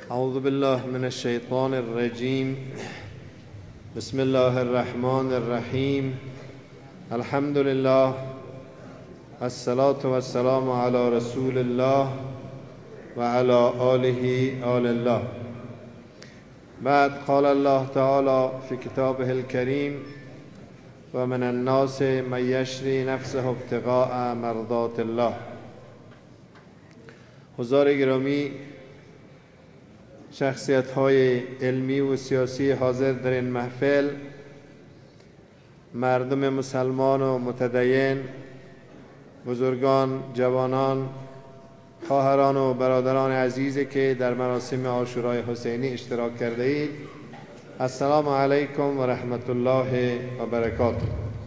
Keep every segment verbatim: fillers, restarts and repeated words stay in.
اعوذ بالله من الشیطان الرجیم. بسم الله الرحمن الرحیم. الحمد لله الصلاة والسلام علی رسول الله و علی آله آل الله. بعد قال الله تعالی فی کتابه الکریم و من الناس من یشری نفسه ابتغاء مرضات الله. حضار گرامی، شخصیت های علمی و سیاسی حاضر در این محفل، مردم مسلمان و متدین، بزرگان، جوانان، خواهران و برادران عزیزی که در مراسم عاشورای حسینی اشتراک کرده اید، السلام علیکم و رحمت الله و برکاته.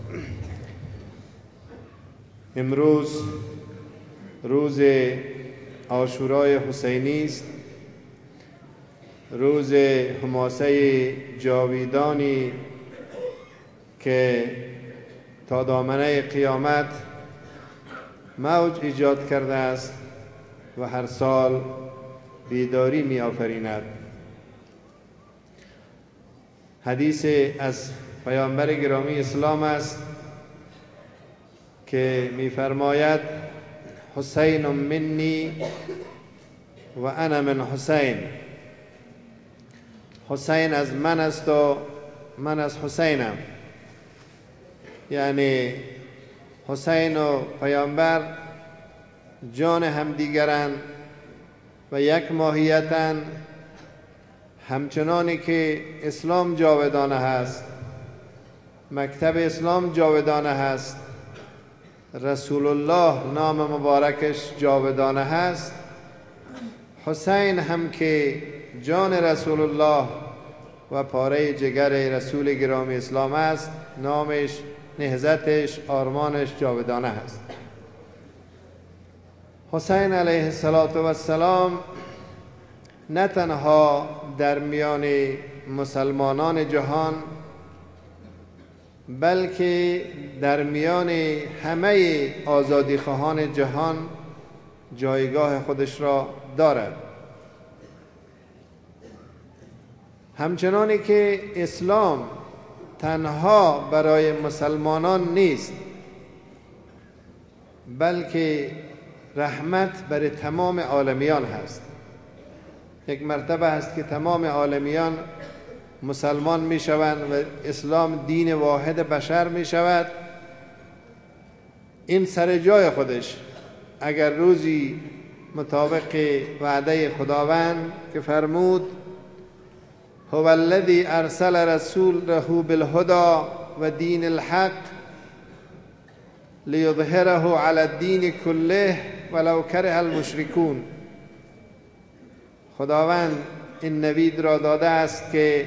امروز روز عاشورای حسینی است، روز حماسه جاویدانی که تا دامنه قیامت موج ایجاد کرده است و هر سال بیداری می آفریند. حدیث از پیامبر گرامی اسلام است که می فرماید حسین منی و انا من حسین. حسین از من است و من از حسینم. یعنی حسین و پیامبر جان همدیگرند و یک ماهیتند، همچنانی که اسلام جاودانه هست، مکتب اسلام جاودانه هست، رسول الله نام مبارکش جاودانه هست. حسین هم که جان رسول الله و پاره جگر رسول گرامی اسلام است، نامش، نهضتش، آرمانش جاودانه است. حسین علیه السلام نه تنها در میان مسلمانان جهان، بلکه در میان همه آزادیخواهان جهان جایگاه خودش را دارد. همچنانی که اسلام تنها برای مسلمانان نیست، بلکه رحمت برای تمام عالمیان هست. یک مرتبه هست که تمام عالمیان مسلمان می شوند و اسلام دین واحد بشر می شود. این سر جای خودش، اگر روزی مطابق وعده خداوند که فرمود هو الذی ارسل رسوله بالهدى و دین الحق لیظهره علی الدین کله ولو کره المشرکون، خداوند این نوید را داده است که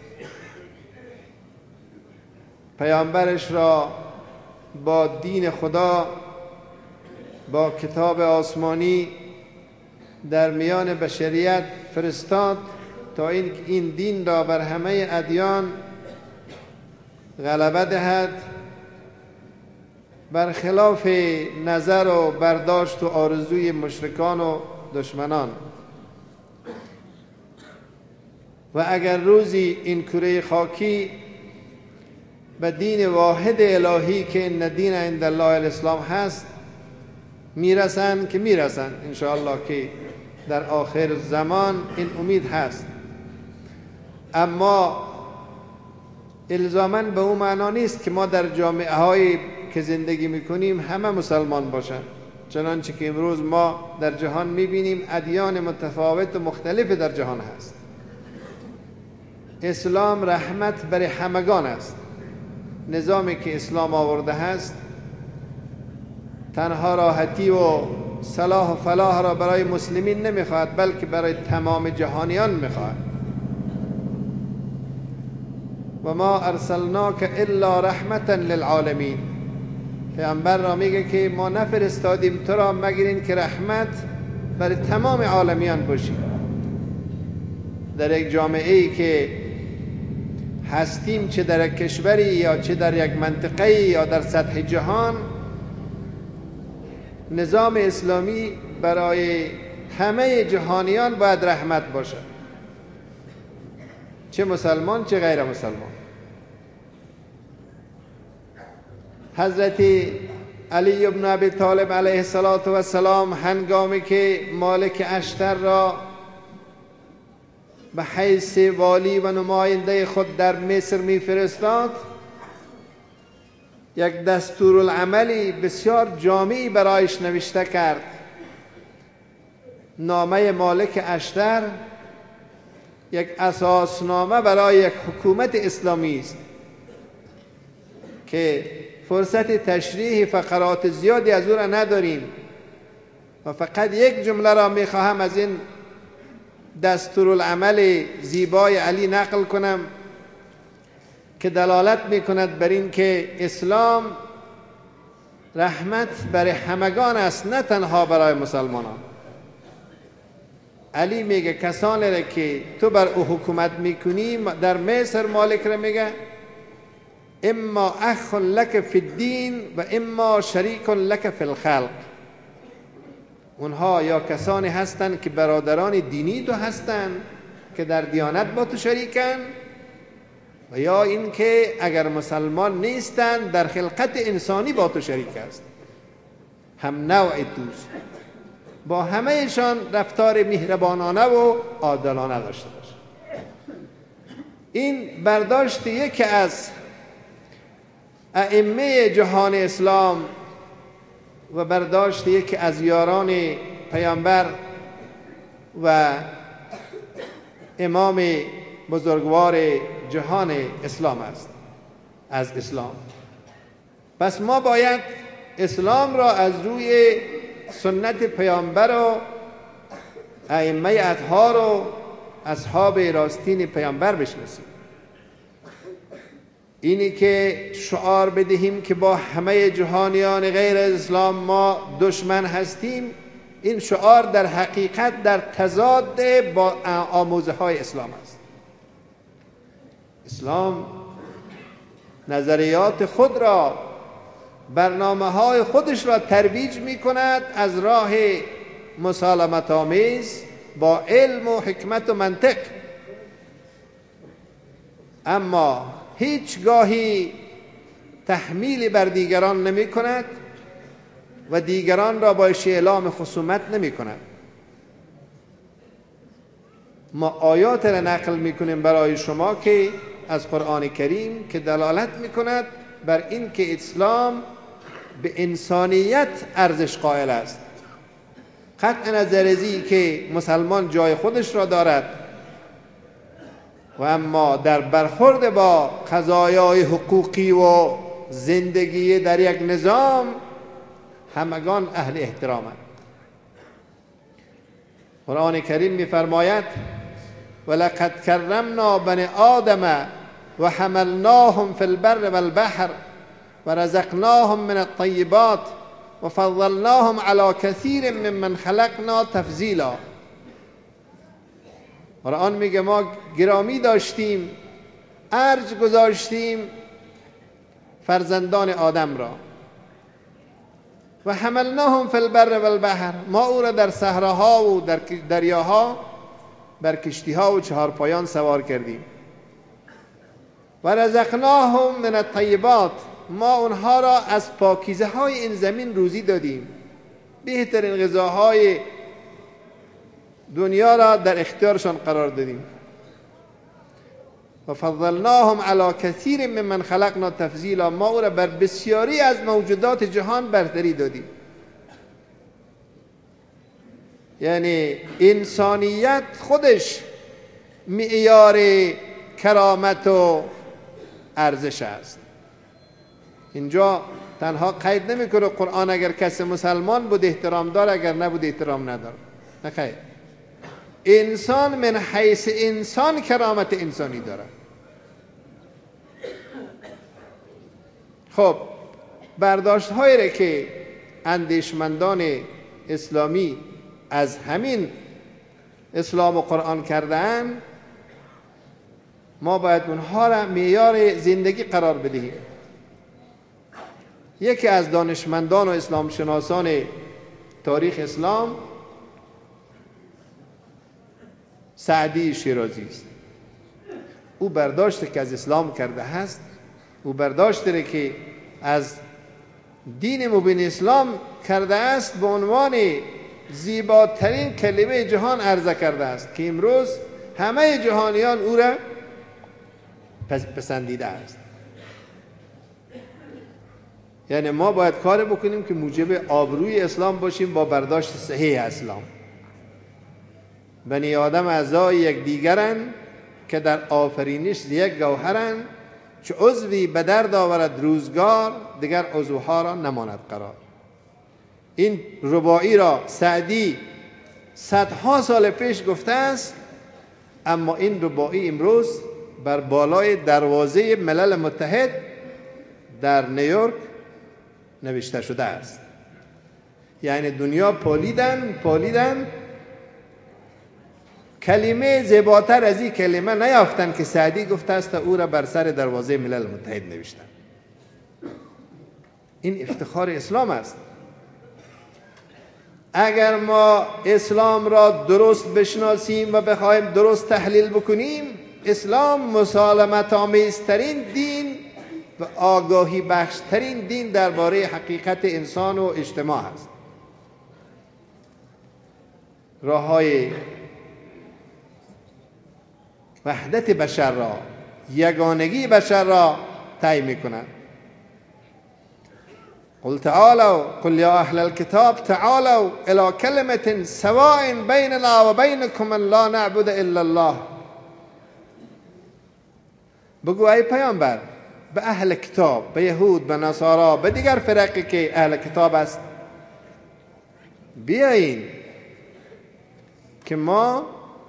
پیامبرش را با دین خدا، با کتاب آسمانی در میان بشریت فرستاد تا این این دین را بر همه ادیان غلبه دهد، برخلاف نظر و برداشت و آرزوی مشرکان و دشمنان. و اگر روزی این کره خاکی به دین واحد الهی که این دین عند الله الاسلام هست میرسن، که میرسن انشاءالله که در آخر زمان این امید هست، اما الزاماً به اون معنا نیست که ما در جامعه هایی که زندگی میکنیم همه مسلمان باشن، چنانچه که امروز ما در جهان میبینیم ادیان متفاوت و مختلف در جهان هست. اسلام رحمت برای همگان است. نظامی که اسلام آورده هست تنها راحتی و صلاح و فلاح را برای مسلمین نمیخواهد، بلکه برای تمام جهانیان میخواهد. و ما ارسلناک الا رحمتا للعالمین. پیامبر را میگه که ما نفرستادیم تو را مگر این که رحمت برای تمام عالمیان باشی. در یک جامعه ای که هستیم، چه در یک کشوری یا چه در یک منطقه یا در سطح جهان، نظام اسلامی برای همه جهانیان باید رحمت باشد. چه مسلمان چه غیر مسلمان. حضرت علی ابن ابی طالب علیه السلام هنگامی که مالک اشتر را به حیث والی و نماینده خود در مصر میفرستاد، یک دستورالعملی بسیار جامعی برایش نوشته کرد. نامه مالک اشتر یک اساسنامه برای یک حکومت اسلامی است که فرصت تشریح فقرات زیادی از او را نداریم و فقط یک جمله را میخواهم از این دستورالعمل زیبای علی نقل کنم که دلالت میکند بر این که اسلام رحمت برای همگان است، نه تنها برای مسلمانان. علی میگه کسانی را که تو بر او حکومت میکنی، در مصر مالک را میگه اما اخ لک فی الدین و اما شریک لک فی الخلق. اونها یا کسانی هستند که برادران دینی تو هستند که در دیانت با تو شریکن، و یا اینکه اگر مسلمان نیستند در خلقت انسانی با تو شریک است، هم نوع توست. با همهشان رفتار مهربانانه و عادلانه داشته باش. این برداشت یکی از ائمه جهان اسلام و برداشت یکی از یاران پیامبر و امام بزرگوار جهان اسلام است، از اسلام. پس ما باید اسلام را از روی سنت پیامبر و ائمه اطهار و اصحاب راستین پیامبر بشناسیم. اینی که شعار بدهیم که با همه جهانیان غیر اسلام ما دشمن هستیم، این شعار در حقیقت در تضاد با آموزه های اسلام است. اسلام نظریات خود را، برنامه های خودش را ترویج می کند از راه مسالمت آمیز با علم و حکمت و منطق، اما هیچگاهی تحمیل بر دیگران نمی کند و دیگران را باش اعلام خصومت نمی کند. ما آیات را نقل می کنیم برای شما که از قرآن کریم که دلالت می کند بر این که اسلام به انسانیت ارزش قائل است. قطع نظر از این که مسلمان جای خودش را دارد و اما در برخورد با قضایای حقوقی و زندگی در یک نظام همگان اهل احترامند. قرآن کریم می‌فرماید ولقد کرمنا بنی آدم و حملناهم فی البر والبحر و رزقناهم من الطیبات و فضلناهم علی کثیر ممن خلقنا تفضیلا. قرآن میگه ما گرامی داشتیم، ارج گذاشتیم فرزندان آدم را، و حملناهم فی البر والبحر، ما او را در صحراها و در دریاها بر کشتیها و چهارپایان سوار کردیم. و رزقناهم من الطیبات، ما اونها را از پاکیزه های این زمین روزی دادیم، بهترین غذاهای دنیا را در اختیارشان قرار دادیم. و فضلناهم علی کثیر ممن خلقنا تفضیلا، ما او را بر بسیاری از موجودات جهان برتری دادیم. یعنی انسانیت خودش معیار کرامت و ارزش است. اینجا تنها قید نمیکنه قرآن اگر کسی مسلمان بود احترام دار، اگر نبود احترام ندار. نه خیر، انسان من حیث انسان کرامت انسانی داره. خب برداشت هایی را که اندیشمندان اسلامی از همین اسلام و قرآن کردن، ما باید اونها را معیار زندگی قرار بدهیم. یکی از دانشمندان و اسلام شناسان تاریخ اسلام سعدی شیرازی است. او برداشت که از اسلام کرده است، او برداشت داره که از دین مبین اسلام کرده است، به عنوان زیباترین کلمه جهان عرضه کرده است که امروز همه جهانیان او را پسندیده است. یعنی ما باید کار بکنیم که موجب آبروی اسلام باشیم با برداشت صحیح اسلام. بنی آدم اعضای یک دیگرند که در آفرینش یک گوهرند، چه عضوی به درد آورد روزگار، دیگر عضوها را نماند قرار. این رباعی را سعدی صدها سال پیش گفته است، اما این رباعی امروز بر بالای دروازه ملل متحد در نیویورک نوشته شده است. یعنی دنیا پالیدن پالیدن کلمه زیباتر از این کلمه نیافتن که سعدی گفته است او را بر سر دروازه ملل متحد نوشتن. این افتخار اسلام است. اگر ما اسلام را درست بشناسیم و بخوایم درست تحلیل بکنیم، اسلام مسالمت آمیزترین دین و آگاهی بخشترین دین درباره حقیقت انسان و اجتماع است. راههای وحدت بشر را، یگانگی بشر را طی می‌کند. قل تعالوا قل یا اهل الكتاب تعالوا الى کلمة سواء بیننا و بینکم لا نعبد الا الله. بگو ای پیامبر به اهل کتاب، به یهود، به نصارا، به دیگر فرقی که اهل کتاب است، بیایین که ما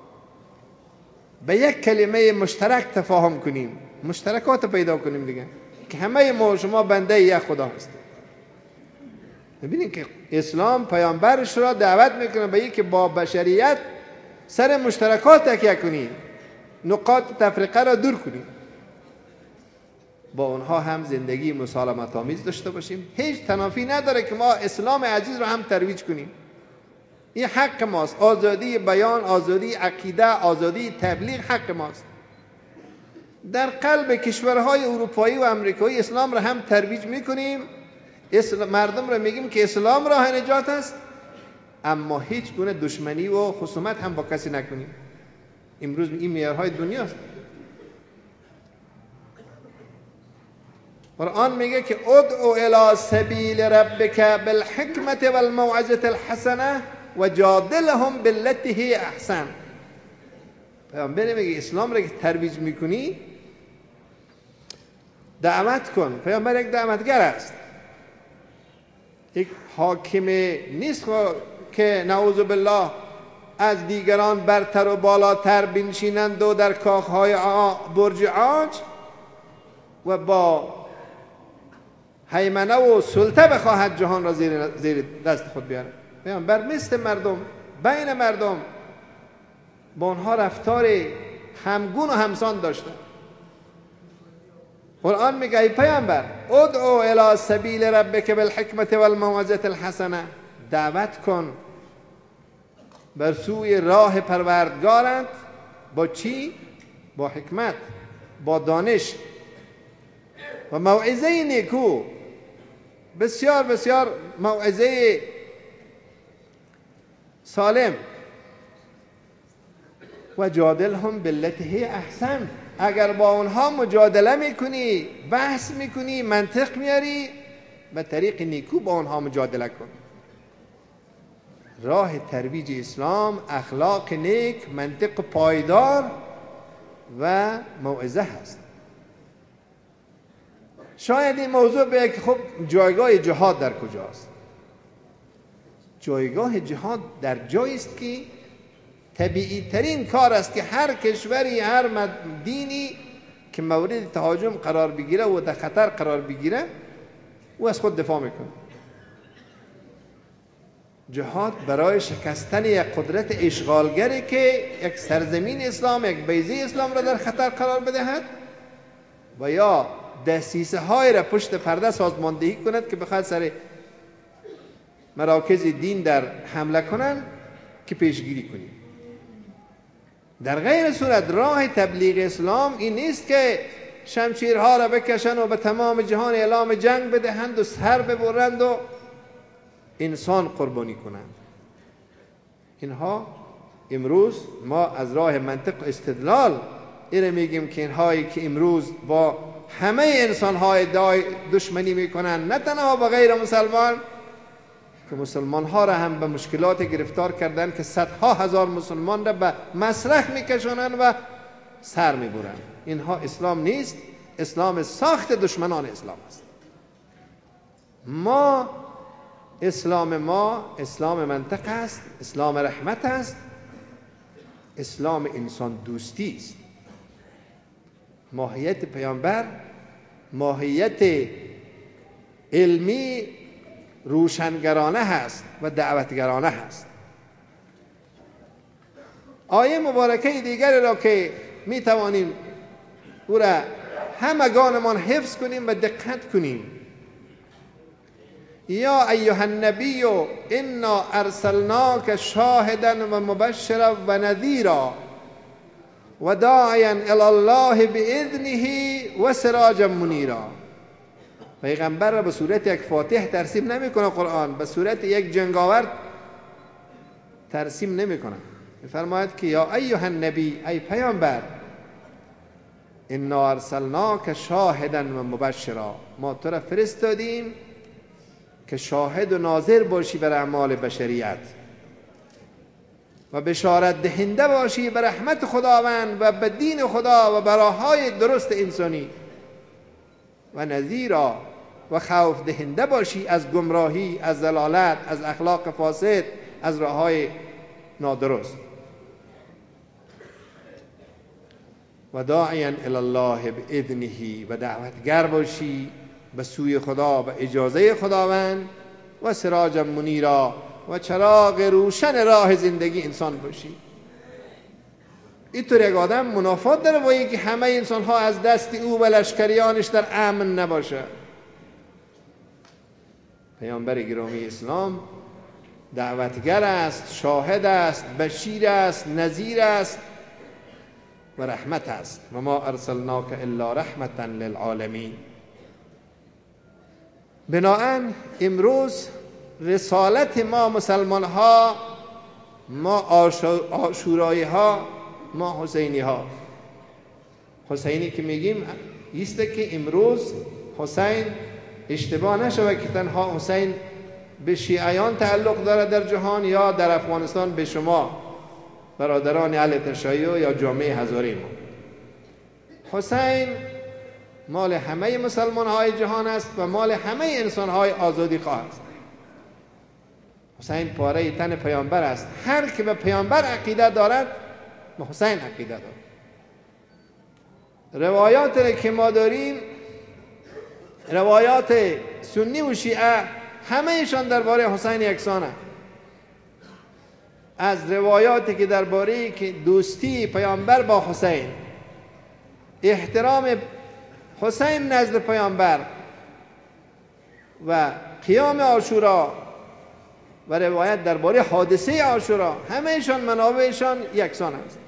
به یک کلمه مشترک تفاهم کنیم، مشترکات پیدا کنیم دیگه، که همه ما شما بنده یک خدا هستیم. ببینید که اسلام پیامبرش را دعوت میکنه به اینکه با بشریت سر مشترکات تکیه کنیم، نقاط تفریقه را دور کنیم، با اونها هم زندگی مسالمت آمیز داشته باشیم. هیچ تنافی نداره که ما اسلام عزیز را هم ترویج کنیم. این حق ماست. آزادی بیان، آزادی عقیده، آزادی تبلیغ حق ماست. در قلب کشورهای اروپایی و امریکایی اسلام را هم ترویج میکنیم، مردم را میگیم که اسلام راه نجات است، اما هیچ گونه دشمنی و خصومت هم با کسی نکنیم. امروز این معیارهای دنیاست. قرآن میگه که ادعو الی سبیل ربک بالحکمت والموعظة الحسنه و جادلهم بالتي هی احسن. پیامبر میگه اسلام را که ترویج میکنی دعوت کن. پیامبر یک دعوتگر است، یک حاکم نیست که نعوذ بالله از دیگران برتر و بالاتر بنشینند و در کاخهای برج عاج و با هیمنه و سلطه بخواهد جهان را زیر, زیر دست خود بیاره. پیامبر مثل مردم، بین مردم با آنها رفتار همگون و همسان داشته. قرآن میگه ای پیامبر ادعو الی سبیل ربک بالحکمت والموعظة الحسنه، دعوت کن بر سوی راه پروردگارت. با چی؟ با حکمت، با دانش و موعظه نیکو. بسیار بسیار موعظه سالم. و جادلهم بالتي هی احسن. اگر با اونها مجادله میکنی، بحث میکنی، منطق میاری، به طریق نیکو با اونها مجادله کن. راه ترویج اسلام اخلاق نیک، منطق پایدار و موعظه هست. شاید این موضوع بگه که خب جایگاه جهاد در کجاست؟ جایگاه جهاد در جایی است که طبیعی ترین کار است که هر کشوری، هر دینی که مورد تهاجم قرار بگیره و در خطر قرار بگیره او از خود دفاع میکنه. جهاد برای شکستن یک قدرت اشغالگری که یک سرزمین اسلام، یک بیضه اسلام را در خطر قرار بدهد و یا دسیسه های را پشت پرده سازماندهی کند که بخواد سر مراکز دین در حمله کنند که پیشگیری کنیم. در غیر صورت راه تبلیغ اسلام این نیست که شمشیرها را بکشن و به تمام جهان اعلام جنگ بدهند و سر ببرند و انسان قربانی کنند. اینها امروز ما از راه منطق و استدلال این میگیم که اینهایی که امروز با همه انسان‌های ادعای دشمنی میکنن، نه تنها با غیر مسلمان، که مسلمان‌ها را هم به مشکلات گرفتار کردن که صدها هزار مسلمان را به مسرح میکشونن و سر میبرند. اینها اسلام نیست، اسلام ساخت دشمنان اسلام است. ما اسلام ما اسلام منطق است، اسلام رحمت است، اسلام انسان دوستی است. ماهیت پیامبر ماهیت علمی روشنگرانه هست و دعوتگرانه هست. آیه مبارکه دیگری را که می توانیم او را همگانمان حفظ کنیم و دقت کنیم: یا ایها النبی انا ارسلناک شاهدا و مبشرا و نذیرا و داعیا الی الله باذنه و سراجا منیرا. پیغمبر را به صورت یک فاتح ترسیم نمیکنه قرآن، به صورت یک جنگاور ترسیم نمیکنه. میفرماید که یا ایها النبی، ای پیامبر، انا ارسلناک شاهدا و مبشرا، ما تو را فرستادیم که شاهد و ناظر باشی بر اعمال بشریت و بشارت دهنده باشی به رحمت خداوند و به دین خدا و براهای درست انسانی، و نذیرا، و خوف دهنده باشی از گمراهی، از ضلالت، از اخلاق فاسد، از راههای نادرست. و داعیا الی الله باذنه، و دعوتگر باشی به سوی خدا به اجازه خداوند، و سراجا منیرا، و چراغ روشن راه زندگی انسان باشی. اینطور یک آدم منافات داره با اینکه همه انسان ها از دست او و لشکریانش در امن نباشه. پیامبر گرامی اسلام دعوتگر است، شاهد است، بشیر است، نذیر است و رحمت است. و ما ارسلناک الا رحمتا للعالمین. بنابراین امروز رسالت ما مسلمان ها، ما عاشورایی ها، ما حسینی ها. حسینی که میگیم ایسته که امروز حسین اشتباه نشود که تنها حسین به شیعیان تعلق داره در جهان یا در افغانستان به شما برادران اهل تشیع یا جامعه هزاره ما. حسین مال همه مسلمان های جهان است و مال همه انسان های آزادی خواه است. حسین پاره تن پیامبر است. هر که به پیامبر عقیده دارد به حسین عقیده دارد. روایات که ما داریم، روایات سنی و شیعه، همهشان درباره حسین یکسانه. از روایاتی که درباره که دوستی پیامبر با حسین، احترام حسین نزد پیامبر و قیام عاشورا و روایت درباره حادثه عاشورا، همهشان منابعشان یکسان است.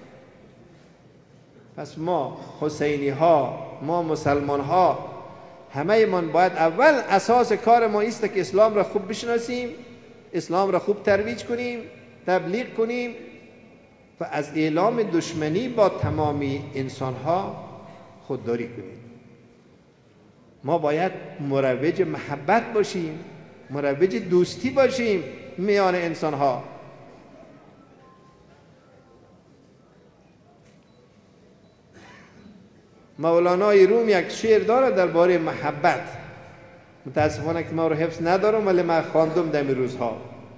پس ما حسینی ها، ما مسلمان ها، همه من باید اول اساس کار ما است که اسلام را خوب بشناسیم، اسلام را خوب ترویج کنیم، تبلیغ کنیم و از اعلام دشمنی با تمامی انسان ها خودداری کنیم. ما باید مروج محبت باشیم، مروج دوستی باشیم میان انسان ها. مولانای روم یک شعر داره درباره محبت، متاسفانه که ما رو حفظ ندارم ولی من خواندم در این روزها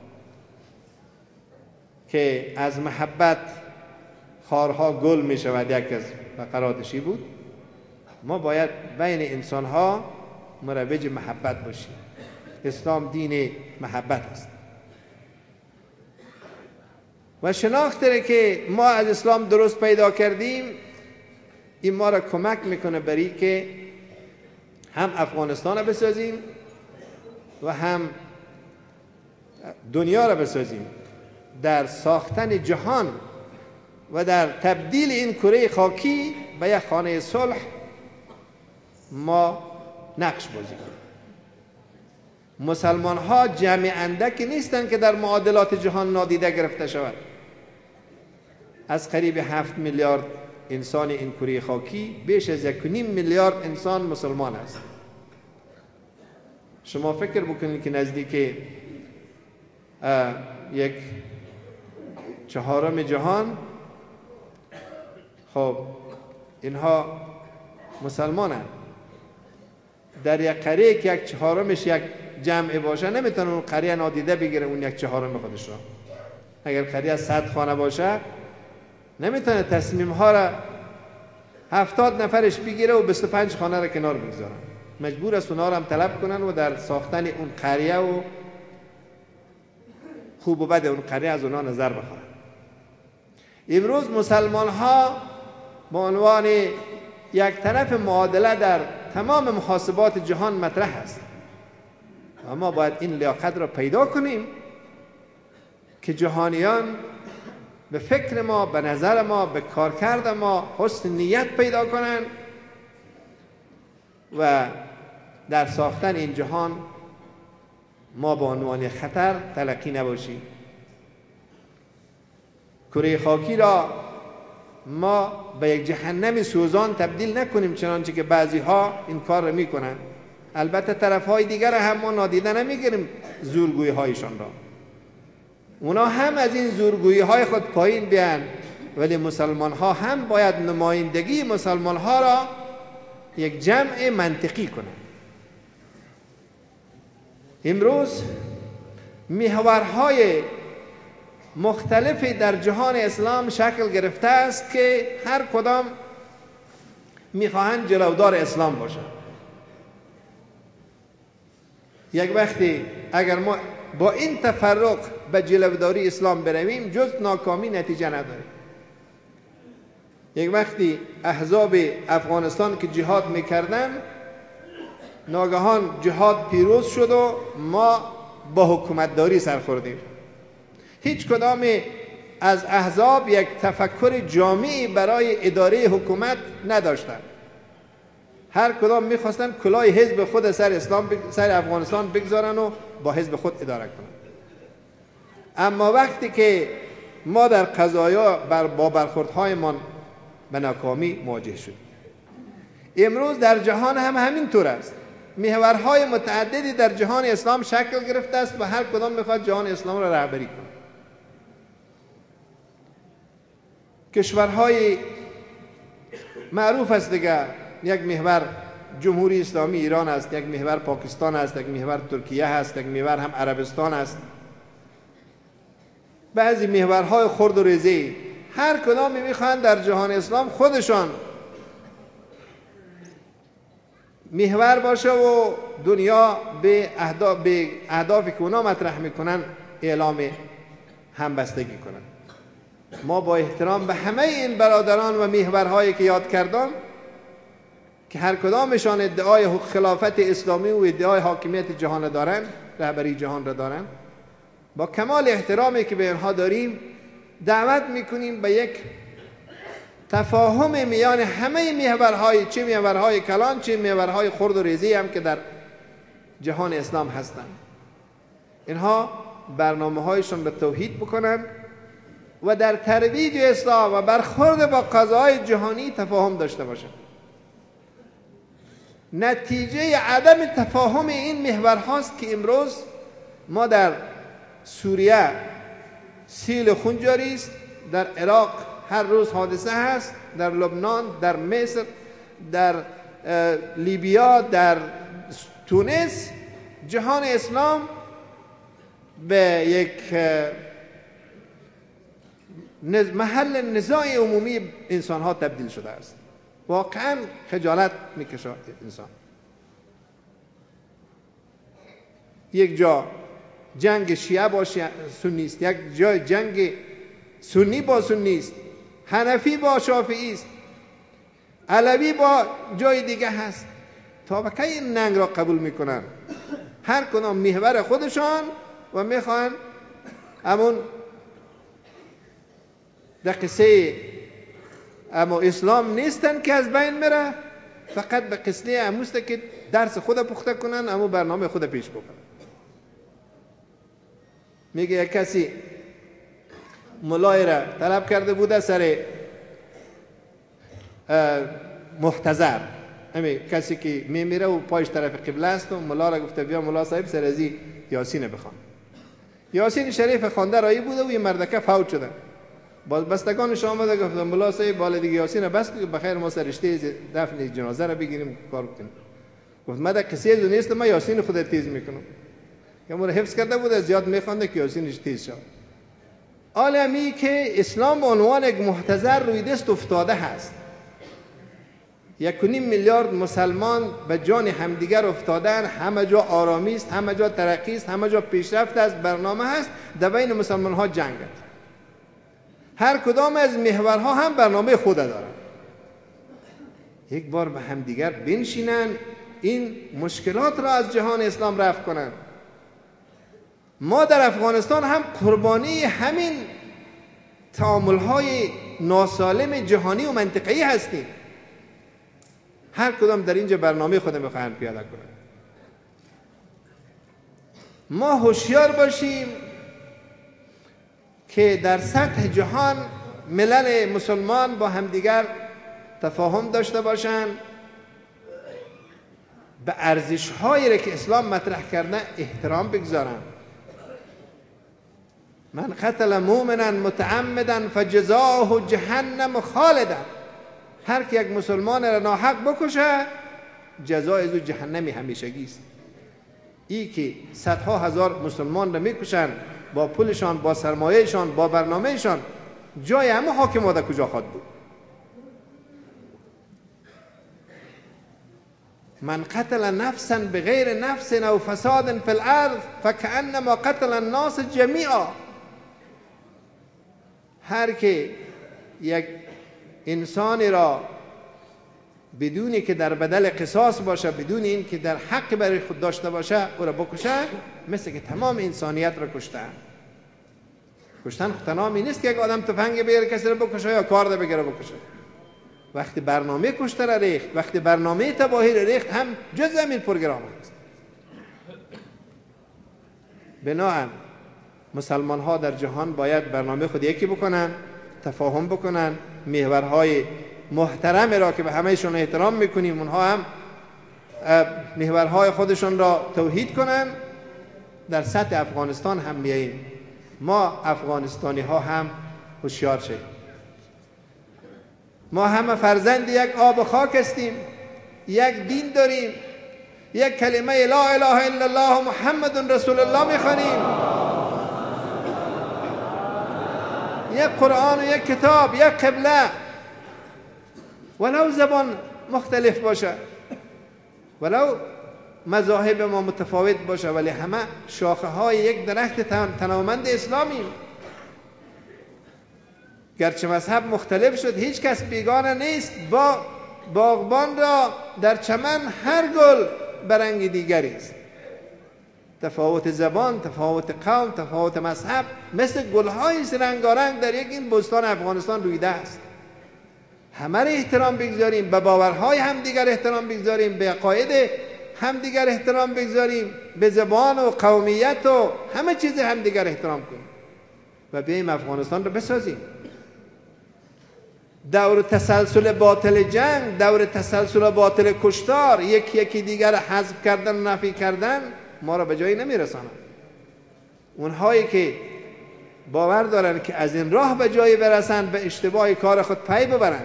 که از محبت خارها گل می شود. یک از فقراتشی بود ما باید بین انسان ها مروج محبت باشیم. اسلام دین محبت است و شناختی که ما از اسلام درست پیدا کردیم این ما را کمک میکنه برای که هم افغانستان را بسازیم و هم دنیا را بسازیم در ساختن جهان و در تبدیل این کره خاکی به یک خانه صلح ما نقش بازی کنیم. مسلمان ها جمع اندکی نیستند که در معادلات جهان نادیده گرفته شود. از قریب هفت میلیارد انسان این کره خاکی بیش از یک و نیم میلیارد انسان مسلمان است. شما فکر بکنید که نزدیک یک چهارم جهان، خب اینها مسلمانند. در یک قریه که یک چهارمش یک جمع باشه نمیتونه اون قریه نادیده بگیره اون یک چهارم خودش را. اگر قریه صد خانه باشه نمیتونه تصمیم ها را هفتاد نفرش بگیره و بیست و پنج خانه را کنار بگذاره. مجبور است اونا را هم طلب کنن و در ساختن اون قریه و خوب و بد اون قریه از اونا نظر بخورن. امروز مسلمان ها به عنوان یک طرف معادله در تمام محاسبات جهان مطرح است. اما باید این لیاقت را پیدا کنیم که جهانیان به فکر ما، به نظر ما، به کارکرد ما حسن نیت پیدا کنند و در ساختن این جهان ما به عنوان خطر تلقی نباشیم. کره خاکی را ما به یک جهنم سوزان تبدیل نکنیم چنانچه که بعضی ها این کار را میکنند. البته طرف های دیگر هم ما نادیده نمیگیریم زورگویی هایشان را. اونا هم از این زورگویی های خود پایین بیان، ولی مسلمان ها هم باید نمایندگی مسلمان ها را یک جمع منطقی کنند. امروز محورهای مختلفی در جهان اسلام شکل گرفته است که هر کدام میخواهند جلودار اسلام باشند. یک وقتی اگر ما با این تفرق به جلوداری اسلام برویم جز ناکامی نتیجه نداریم. یک وقتی احزاب افغانستان که جهاد میکردن ناگهان جهاد پیروز شد و ما با حکومتداری سر خوردیم. هیچ کدام از احزاب یک تفکر جامعی برای اداره حکومت نداشتند. هر کدام میخواستن کلاه حزب خود سر اسلام بگ... سر افغانستان بگذارن و با حزب خود اداره کنن. اما وقتی که ما در قضایا بر با برخوردهایمان به ناکامی مواجه شدیم. امروز در جهان هم همین طور است. محورهای متعددی در جهان اسلام شکل گرفته است و هر کدام میخواد جهان اسلام را رهبری کنه. کشورهای معروف است دیگه، یک محور جمهوری اسلامی ایران است، یک محور پاکستان است، یک محور ترکیه است، یک محور هم عربستان است. بعضی محورهای خرد و ریزی هر کدامی میخوان در جهان اسلام خودشان محور باشه و دنیا به اهداف به اهدافی که اونا مطرح میکنن اعلام همبستگی کنن. ما با احترام به همه این برادران و محورهایی که یاد کردم که هر کدامشان ادعای خلافت اسلامی و ادعای حاکمیت جهان دارن، رهبری جهان را دارن، با کمال احترامی که به اینها داریم دعوت میکنیم به یک تفاهم میان همه محورهای، چه محورهای کلان چه محورهای خرد و ریزی هم که در جهان اسلام هستند. اینها برنامه هایشون به توحید بکنن و در ترویج اسلام و برخورد با قضاهای جهانی تفاهم داشته باشند. نتیجه عدم تفاهم این محورهاست که امروز ما در سوریه سیل خون جاری است، در عراق هر روز حادثه هست، در لبنان، در مصر، در لیبیا، در تونس جهان اسلام به یک محل نزاع عمومی انسان ها تبدیل شده است. واقعا خجالت میکشه انسان. یک جا جنگ شیعه با سنی است، یک جای جنگ سنی با سنی است، حنفی با شافعی است، علوی با جای دیگه هست. تا به کی این ننگ را قبول میکنن؟ هر کدام محور خودشان و میخوان همون در قصه اما اسلام نیستن که از بین میره، فقط به قصه اموسته که درس خود پخته کنن، اما برنامه خود پیش بکنن. میگه یک کسی ملای را طلب کرده بوده سر محتضر، همین کسی که میمیره و پایش طرف قبله است، و ملا را گفته بیا ملا صاحب سر ازی یاسین بخوان. یاسین شریف خوانده رایی بوده و این مردکه فوت شده. باز بستگانش آمده گفتن ملا صاحب بالا دیگه یاسین بس بخیر، ما سر رشته دفن جنازه را بگیریم کار کنیم. گفت من در کسی از نیست، من یاسین خود تیز میکنم. که ما حفظ کرده بوده زیاد میخوانده که یاسینش تیز شد. عالمی که اسلام به عنوان یک محتضر روی دست افتاده هست، یک و نیم میلیارد مسلمان به جان همدیگر افتادن، همه جا آرامی است، همه جا ترقی است، همه جا پیشرفت است، برنامه هست، در بین مسلمان ها جنگ است. هر کدام از محورها هم برنامه خود دارن. یک بار به همدیگر بنشینن، این مشکلات را از جهان اسلام رفع کنن. ما در افغانستان هم قربانی همین تعامل‌های ناسالم جهانی و منطقه‌ای هستیم. هر کدام در اینجا برنامه خود میخواهند پیاده کنند. ما هوشیار باشیم که در سطح جهان ملل مسلمان با همدیگر تفاهم داشته باشند، به ارزش‌هایی که اسلام مطرح کرده احترام بگذارند. من قتل مؤمنا متعمدا فجزاؤه جهنم خالدا. هر که یک مسلمان را ناحق بکشه جزای از او جهنمی همیشگی است. ای که صدها هزار مسلمان را میکشن با پولشان، با سرمایهشان، با برنامهشان، جای همه حاکم در کجا خواهد بود؟ من قتل نفسا بغیر نفس او فساد فی الارض فکأنما قتل الناس جمیعا. هر که یک انسانی را بدونی که در بدل قصاص باشه، بدون این که در حق برای خود داشته باشه او را بکشه، مثل که تمام انسانیت را کشتن. کشتن خود تنامی نیست که یک آدم تفنگ بگیره کسی را بکشه یا کارد بگیره بکشه. وقتی برنامه کشته را ریخت، وقتی برنامه تباهی را ریخت، هم جز همین پروگرام است. بنابراین مسلمان ها در جهان باید برنامه خود یکی بکنن، تفاهم بکنن، محورهای محترم را که به همهشون احترام میکنیم اونها هم محورهای خودشون را توحید کنن. در سطح افغانستان هم میاییم، ما افغانستانی ها هم هوشیار شیم. ما همه فرزند یک آب و خاک هستیم، یک دین داریم، یک کلمه لا اله الا الله محمد رسول الله میخوانیم، یک قرآن و یک کتاب، یک قبله، ولو زبان مختلف باشه، ولو مذاهب ما متفاوت باشه، ولی همه شاخه های یک درخت تنومند اسلامیم. گرچه مذهب مختلف شد هیچ کس بیگانه نیست. با باغبان را در چمن هر گل برنگ دیگری است. تفاوت زبان، تفاوت قوم، تفاوت مذهب مثل گل‌های رنگارنگ در یک این بستان افغانستان رویده است. همه را احترام بگذاریم، به باورهای همدیگر احترام بگذاریم، به عقاید همدیگر احترام بگذاریم، به زبان و قومیت و همه چیز همدیگر احترام کنیم و بیاییم افغانستان را بسازیم. دور تسلسل باطل جنگ، دور تسلسل باطل کشتار، یکی یکی دیگر حذف کردن و نفی کردن ما را به جایی نمیرسانند. اونهایی که باور دارن که از این راه به جایی برسند، به اشتباه کار خود پی ببرند.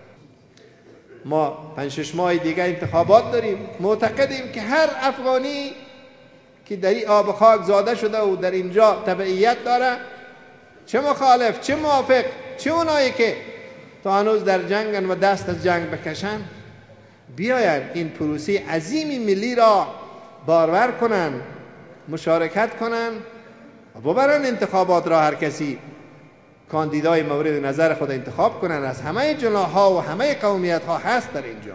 ما پنج شش ماه دیگه انتخابات داریم. معتقدیم که هر افغانی که در این آب خاک زاده شده و در اینجا تبعیت داره، چه مخالف چه موافق، چه اونایی که تا هنوز در جنگن و دست از جنگ بکشن، بیاین این پروسه عظیمی ملی را بارور کنن، مشارکت کنن و ببرن انتخابات را. هر کسی کاندیدای مورد نظر خود انتخاب کنن. از همه جناح‌ها و همه قومیت‌ها هست در اینجا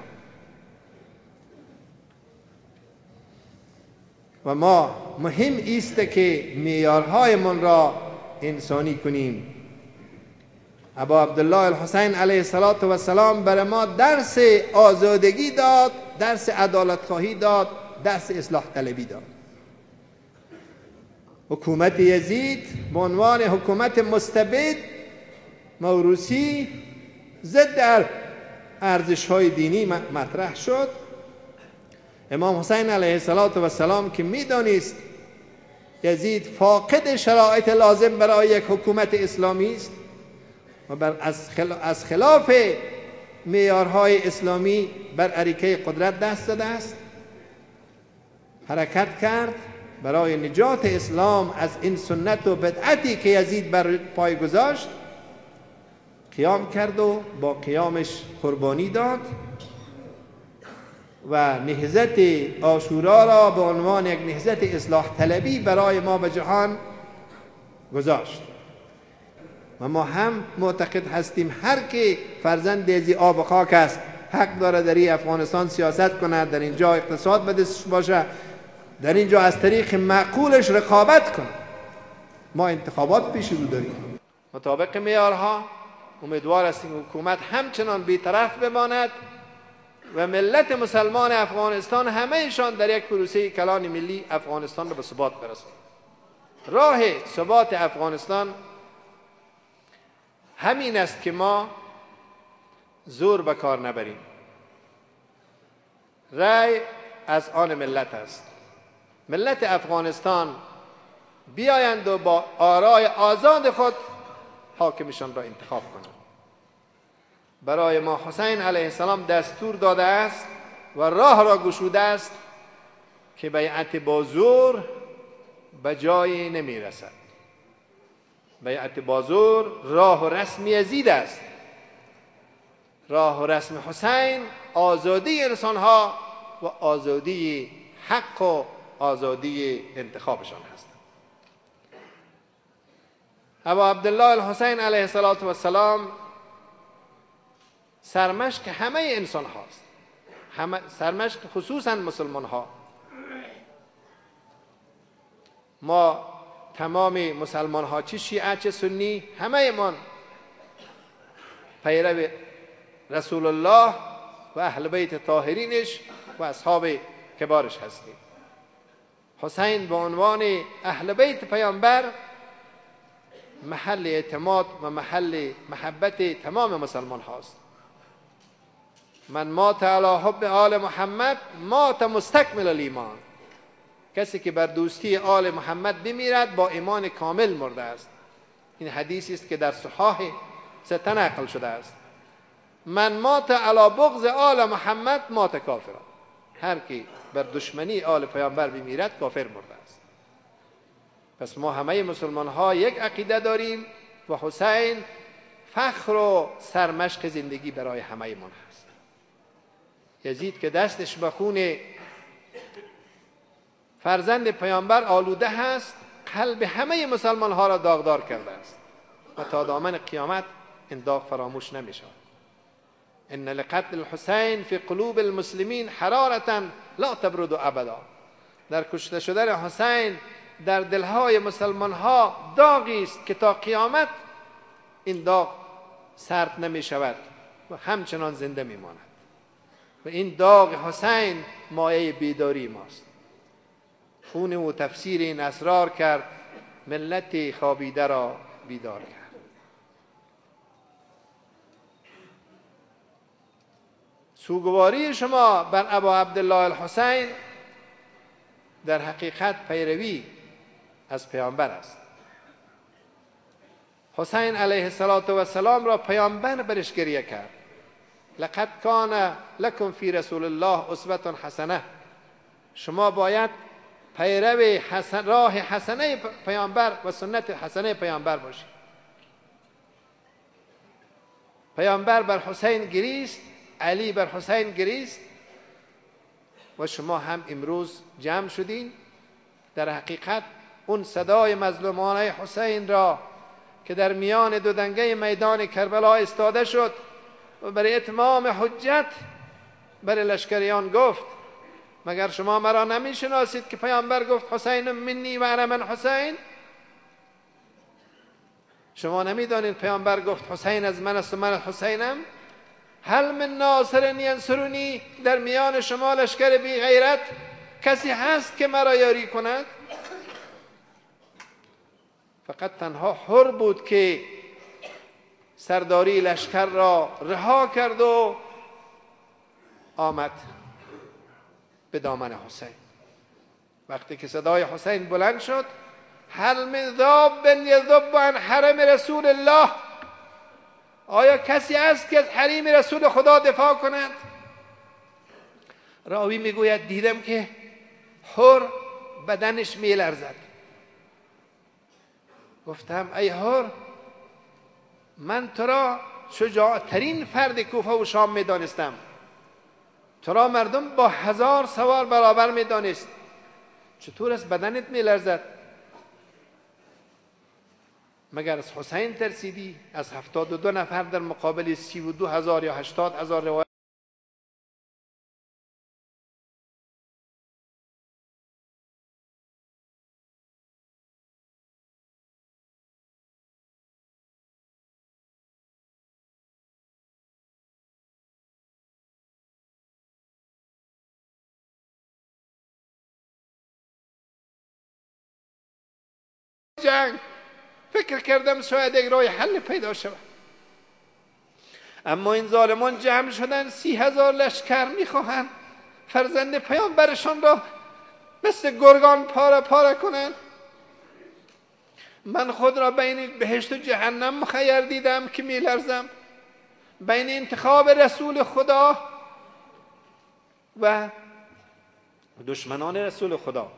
و ما مهم است که معیارهای من را انسانی کنیم. ابا عبدالله الحسین علیه السلام برای ما درس آزادگی داد، درس عدالت خواهی داد، درس اصلاح طلبی داد. حکومت یزید به عنوان حکومت مستبد موروثی ضد ارزش‌های دینی مطرح شد. امام حسین علیه السلام که می‌دانست یزید فاقد شرایط لازم برای یک حکومت اسلامی است و بر از خلاف معیارهای اسلامی بر اریکه قدرت دست داده است، حرکت کرد برای نجات اسلام از این سنت و بدعتی که یزید بر پای گذاشت. قیام کرد و با قیامش قربانی داد و نهضت عاشورا را به عنوان یک نهضت اصلاح طلبی برای ما و جهان گذاشت. و ما هم معتقد هستیم هر که فرزند ازی آب و خاک است حق داره در این افغانستان سیاست کند، در اینجا اقتصاد به دستش باشه، در اینجا از طریق معقولش رقابت کنه. ما انتخابات پیش رو داریم مطابق معیارها. امیدوار هستیم حکومت همچنان بی‌طرف بماند و ملت مسلمان افغانستان همهشان در یک پروسه کلان ملی افغانستان را به ثبات برساند. راه ثبات افغانستان همین است که ما زور به کار نبریم. رأی از آن ملت است. ملت افغانستان بیایند و با آرای آزاد خود حاکمشان را انتخاب کنند. برای ما حسین علیه السلام دستور داده است و راه را گشوده است که بیعت با زور به جایی نمی رسد. بیعت با زور راه و رسم یزید است. راه و رسم حسین آزادی انسانها و آزادی حق و آزادی انتخابشان هست. ابا عبدالله الحسین علیه السلام سرمشق همه انسان هاست، همه سرمشق خصوصا مسلمان ها. ما تمام مسلمان ها چه شیعه چه سنی همه من پیرو رسول الله و اهل بیت طاهرینش و اصحاب کبارش هستیم. حسین به عنوان اهل بیت پیامبر محل اعتماد و محل محبت تمام مسلمان هاست. من مات علی حب آل محمد مات مستکمل الایمان. کسی که بر دوستی آل محمد بمیرد با ایمان کامل مرده است. این حدیثی است که در صحاح سته نقل شده است. من مات علی بغض آل محمد مات کافرا. هر کی بر دشمنی آل پیامبر بمیرد کافر مرده است. پس ما همه مسلمان ها یک عقیده داریم و حسین فخر و سرمشق زندگی برای همه من هست. یزید که دستش به خون فرزند پیامبر آلوده هست، قلب همه مسلمان ها را داغدار کرده است و تا دامن قیامت این داغ فراموش نمی شود. ان لقتل الحسین فی قلوب المسلمین حرارتا لا تبرد ابدا. در کشته شدن حسین در دلهای مسلمان ها داغی است که تا قیامت این داغ سرد نمی شود و همچنان زنده می ماند. و این داغ حسین مایه بیداری ماست. خون و تفسیر این اسرار کرد، ملت خوابیده را بیدار کرد. سوگواری شما بر ابا عبدالله الحسین در حقیقت پیروی از پیامبر است. حسین علیه السلام را پیامبر برش گریه کرد. لقد کان لکم فی رسول الله اسوة حسنه. شما باید پیرو حسن راه حسنه پیامبر و سنت حسنه پیامبر باشید. پیامبر بر حسین گریست، علی بر حسین گریست و شما هم امروز جمع شدین. در حقیقت اون صدای مظلومانه حسین را که در میان دو دنگه میدان کربلا ایستاده شد و برای اتمام حجت برای لشکریان گفت مگر شما مرا نمی شناسید که پیامبر گفت حسین منی و انا من حسین؟ شما نمیدانید پیامبر گفت حسین از من است و من از حسینم؟ هل من ناصر ینصرونی، در میان شما لشکر بی غیرت کسی هست که مرا یاری کند؟ فقط تنها حر بود که سرداری لشکر را رها کرد و آمد به دامن حسین. وقتی که صدای حسین بلند شد، هل من ذاب یذب عن حرم رسول الله، آیا کسی هست که از حریم رسول خدا دفاع کند؟ راوی میگوید دیدم که حر بدنش میلرزد. گفتم ای حر، من تو را شجاعترین فرد کوفه و شام میدانستم، تو را مردم با هزار سوار برابر میدانست، چطور از بدنت میلرزد؟ مگر از حسین ترسیدی؟ از هفتاد و دو نفر در مقابل سی و دو هزار یا هشتاد هزار روایت. جنگ فکر کردم شاید یک راه حل پیدا شود، اما این ظالمان جمع شدن، سی هزار لشکر میخواهند فرزند پیامبرشان را مثل گرگان پاره پاره کنند. من خود را بین بهشت و جهنم مخیر دیدم که میلرزم، بین انتخاب رسول خدا و دشمنان رسول خدا.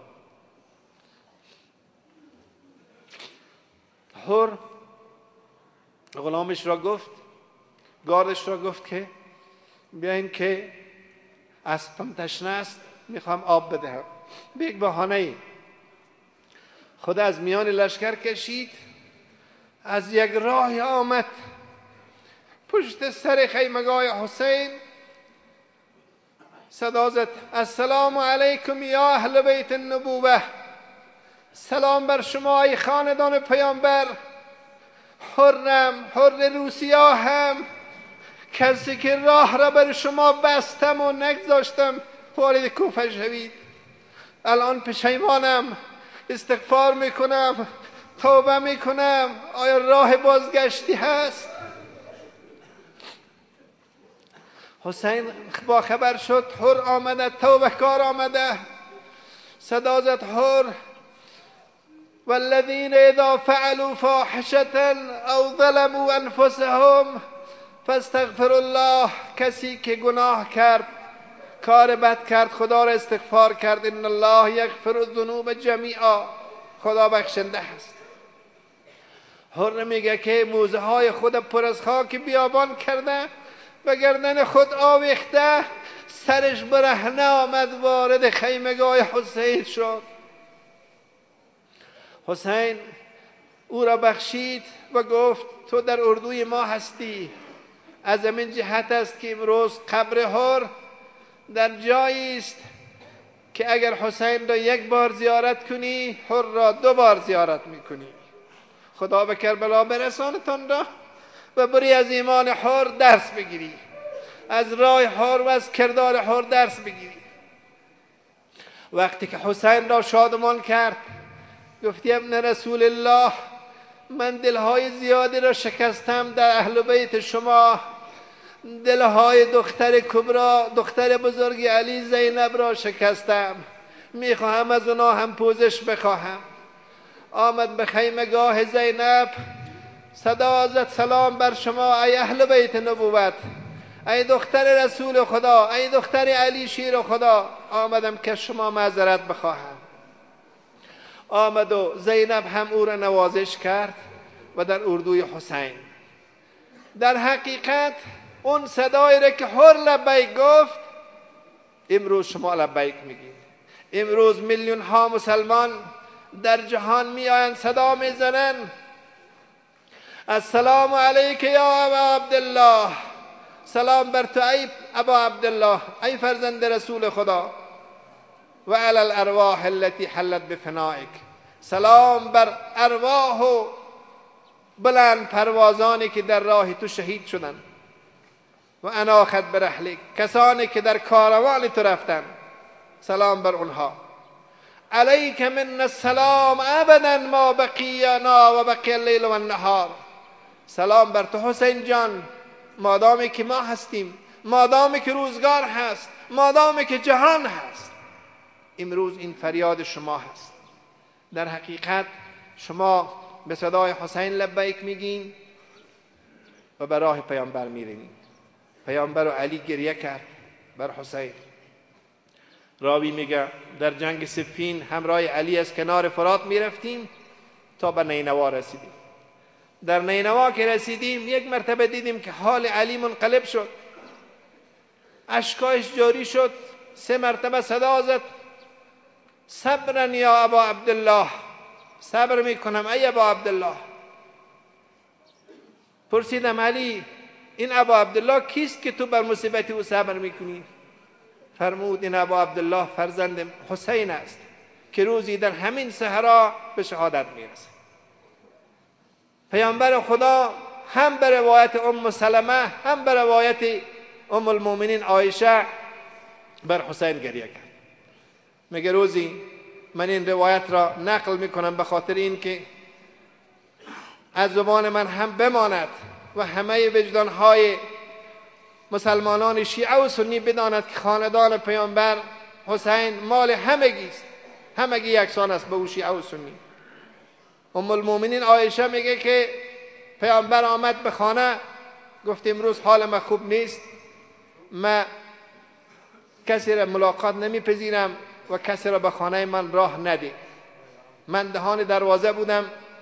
حر غلامش را گفت، گاردش را گفت که بیاین که اسبم تشنه است، میخوام آب بدهم. به یک بهانه‌ای خود از میان لشکر کشید، از یک راه آمد پشت سر خیمگاه حسین، صدا زد السلام علیکم یا اهل بیت النبوه، سلام بر شما ای خاندان پیامبر. حرم، حر روسیا هم، کسی که راه را بر شما بستم و نگذاشتم وارد کوفه شوید. الان پشیمانم، استغفار میکنم، توبه میکنم. آیا راه بازگشتی هست؟ حسین با خبر شد حر آمده، توبه کار آمده، صدا زد حر والذین اذا فعلوا فاحشة او ظلموا انفسهم فاستغفر الله، کسی که گناه کرد، کار بد کرد، خدا را استغفار کرد، ان الله یغفر الذنوب جمیعا، خدا بخشنده است. حر میگه که موزه های خود پر از خاک بیابان کرده و گردن خود آویخته، سرش برهنه آمد، وارد خیمگاه حسین شد. حسین او را بخشید و گفت تو در اردوی ما هستی. از همین جهت است که امروز قبر حر در جایی است که اگر حسین را یک بار زیارت کنی، حر را دو بار زیارت میکنی. خدا به کربلا برسانتان را و بری از ایمان حر درس بگیری، از راه حر و از کردار حر درس بگیری. وقتی که حسین را شادمان کرد، گفتی ابن رسول الله، من دلهای زیادی را شکستم در اهل بیت شما، دلهای دختر کبرا، دختر بزرگ علی زینب را شکستم، میخواهم از اونا هم پوزش بخواهم. آمد به خیمگاه زینب، صدا زد سلام بر شما ای اهل بیت نبوت، ای دختر رسول خدا، ای دختر علی شیر خدا، آمدم که شما معذرت بخواهم. آمد و زینب هم او را نوازش کرد و در اردوی حسین. در حقیقت اون صدایی را که حر لبیک گفت، امروز شما لبیک میگید. امروز میلیون ها مسلمان در جهان می آیند صدا میزنن السلام علیک یا ابا عبدالله، سلام بر تو ای ابا عبدالله، ای فرزند رسول خدا، و علی الارواح التي حلت بفنائک، سلام بر ارواح و بلند پروازانی که در راه تو شهید شدن، و اناخت برحلک، کسانی که در کاروان تو رفتن، سلام بر اونها. علیک من السلام ابدا ما بقینا و بقی اللیل و النهار. سلام بر تو حسین جان، مادامی که ما هستیم، مادامی که روزگار هست، مادامی که جهان هست. امروز این فریاد شما هست. در حقیقت شما به صدای حسین لبیک میگین و به راه پیامبر میرین. پیامبر و علی گریه کرد بر حسین. راوی میگه در جنگ صفین همراه علی از کنار فرات میرفتیم تا به نینوا رسیدیم. در نینوا که رسیدیم یک مرتبه دیدیم که حال علی منقلب شد، اشکایش جاری شد. سه مرتبه صدا زد صبرا یا ابا عبدالله، صبر میکنم ای ابا عبدالله. پرسیدم علی این ابا عبدالله کیست که تو بر مصیبت او صبر میکنی؟ فرمود این ابا عبدالله فرزند حسین است که روزی در همین صحرا به شهادت میرسه. پیامبر خدا هم به روایت ام سلمه هم به روایت ام المؤمنین عایشه بر حسین گریه کرد. میگه روزی من این روایت را نقل میکنم به خاطر این که از زبان من هم بماند و همه وجدانهای مسلمانان شیعه و سنی بداند که خاندان پیامبر حسین مال همگی است، همگی یکسان است به او شیعه و سنی. ام المؤمنین عایشه میگه که پیامبر آمد به خانه، گفت امروز حال من خوب نیست، من کسی را ملاقات نمیپذیرم و کسی را به خانه من راه نده. من دهان دروازه بودم،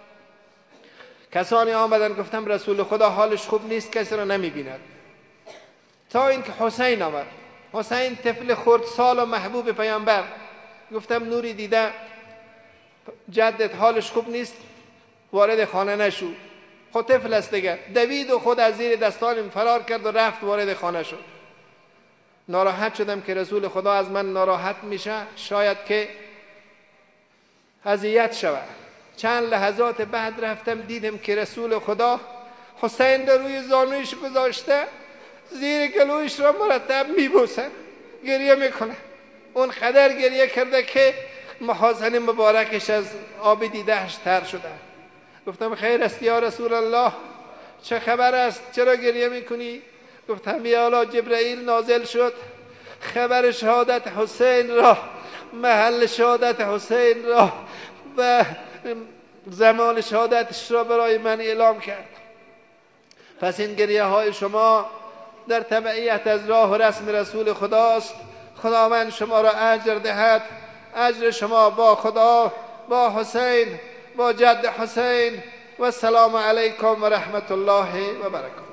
کسانی آمدن گفتم رسول خدا حالش خوب نیست، کسی را نمیبیند. تا اینکه حسین آمد. حسین طفل خردسال و محبوب پیامبر. گفتم نوری دیده جدت حالش خوب نیست، وارد خانه نشو. خود طفل است دیگه. دوید و خود از زیر دستان فرار کرد و رفت وارد خانه شد. ناراحت شدم که رسول خدا از من ناراحت میشه، شاید که اذیت شود. چند لحظات بعد رفتم دیدم که رسول خدا حسین در روی زانویش گذاشته، زیر گلویش را مرتب میبوسه، گریه میکنه. اون قدر گریه کرده که محاسن مبارکش از آب دیدهش تر شده. گفتم خیر است یا رسول الله، چه خبر است؟ چرا گریه میکنی؟ گفتم یا الله جبرئیل نازل شد، خبر شهادت حسین را، محل شهادت حسین را و زمان شهادتش را برای من اعلام کرد. پس این گریه های شما در تبعیت از راه و رسم رسول خداست. خداوند شما را اجر دهد. اجر شما با خدا، با حسین، با جد حسین. و السلام علیکم و رحمت الله و برکاته.